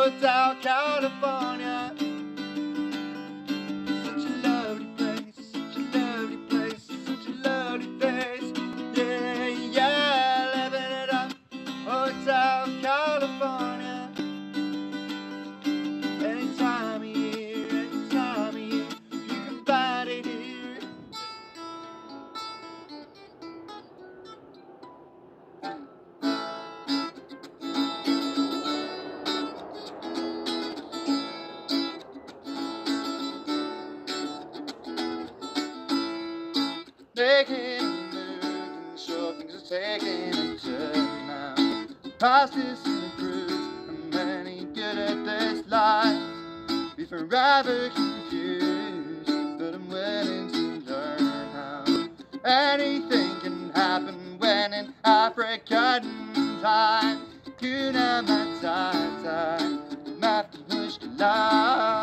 Hotel California. Such a lovely place, such a lovely place, such a lovely place. Yeah, yeah, living it up. Hotel California. Any time of year, you can find it here. Making a move, and sure things are taking a turn now. Past is improved, and many good at this life. Be forever confused, but I'm willing to learn how. Anything can happen when in African time. Kuna Matata, Mafti Mushkila.